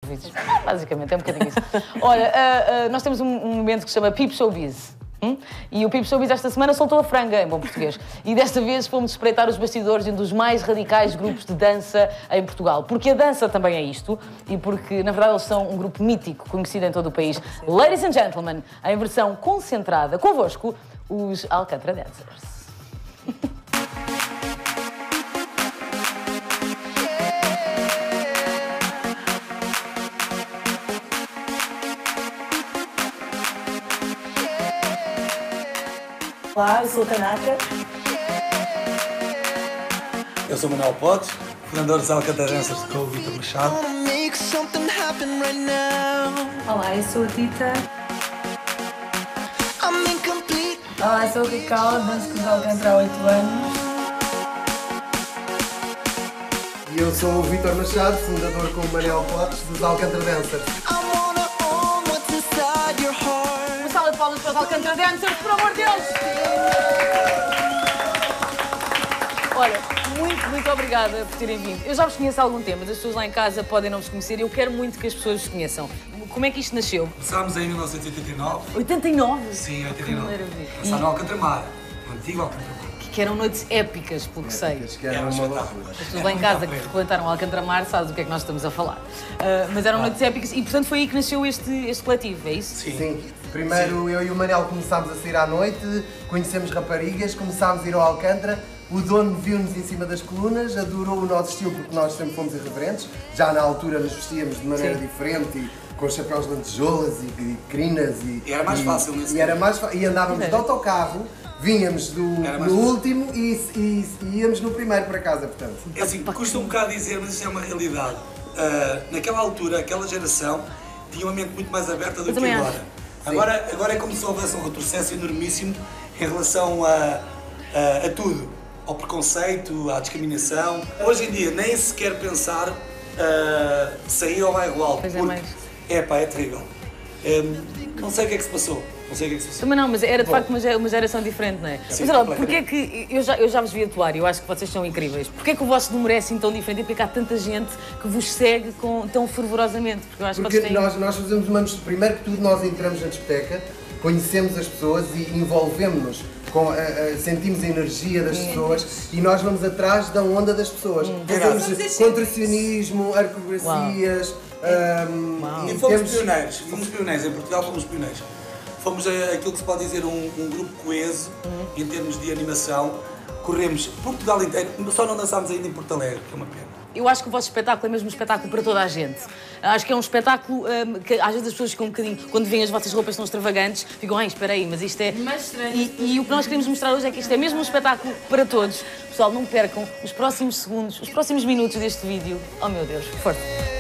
serviços. Basicamente, é um bocadinho isso. Olha, nós temos um momento que se chama Peep Showbiz. E o Peep Showbiz esta semana soltou a franga, em bom português. E desta vez fomos espreitar os bastidores de um dos mais radicais grupos de dança em Portugal. Porque a dança também é isto e porque, na verdade, eles são um grupo mítico, conhecido em todo o país. Ladies and gentlemen, em versão concentrada, convosco, os Alcântara Dancers. Olá, eu sou a Tanaka. Eu sou o Manuel Potes, fundador dos Alcântara Dancers com o Vítor Machado. Olá, eu sou a Tita. Olá, eu sou o Ricardo, danço com os Alcântara há 8 anos. E eu sou o Vítor Machado, fundador com o Manuel Potes dos Alcântara Dancers. Uma salva de palmas para os Alcântara Dancers, por amor de Deus! Olha, muito obrigada por terem vindo. Eu já vos conheço há algum tempo, mas as pessoas lá em casa podem não vos conhecer e eu quero muito que as pessoas vos conheçam. Como é que isto nasceu? Começámos em 1989. 89? Sim, 89. Maravilha. Começámos no Alcântara Mar, no antigo Alcântara Mar. Que eram noites épicas, pelo que sei. Que era uma loucura. As pessoas lá em casa que frequentaram Alcântara Mar sabem do que é que nós estamos a falar. Mas eram noites épicas e, portanto, foi aí que nasceu este coletivo, é isso? Sim. Primeiro eu e o Manel começámos a sair à noite, conhecemos raparigas, começámos a ir ao Alcântara. O dono viu-nos em cima das colunas, adorou o nosso estilo porque nós sempre fomos irreverentes. Já na altura nos vestíamos de maneira diferente e com chapéus de lantejoulas e crinas. E era mais fácil nesse E andávamos de autocarro, vinhamos no último e íamos no primeiro para casa, portanto. É assim, custa um bocado dizer, mas isso é uma realidade. Naquela altura, aquela geração tinha uma mente muito mais aberta do que agora. Agora é como se houvesse um retrocesso enormíssimo em relação a tudo. Ao preconceito, à discriminação. Hoje em dia nem sequer pensar sair ao bairro alto, porque é terrível. Não sei o que é que se passou. Também não, mas era de facto uma geração diferente, não é? Sim, mas olha, porque é que eu já vos vi atuar e eu acho que vocês são incríveis. Porque é que o vosso número é assim tão diferente e porque é que há tanta gente que vos segue tão fervorosamente? Porque eu acho que vocês têm... nós fazemos primeiro que tudo nós entramos na discoteca, conhecemos as pessoas e envolvemos-nos. Sentimos a energia das pessoas e nós vamos atrás da onda das pessoas. Fazemos contorcionismo, arcogracias. E fomos pioneiros, em Portugal fomos pioneiros. Fomos aquilo que se pode dizer um grupo coeso em termos de animação. Corremos Portugal inteiro, só não dançámos ainda em Porto Alegre, que é uma pena. Eu acho que o vosso espetáculo é mesmo um espetáculo para toda a gente. Acho que é um espetáculo que às vezes as pessoas ficam um bocadinho, quando veem as vossas roupas tão extravagantes, ficam, ai, espera aí, mas isto é... E o que nós queremos mostrar hoje é que isto é mesmo um espetáculo para todos. Pessoal, não percam os próximos segundos, os próximos minutos deste vídeo. Oh meu Deus, força!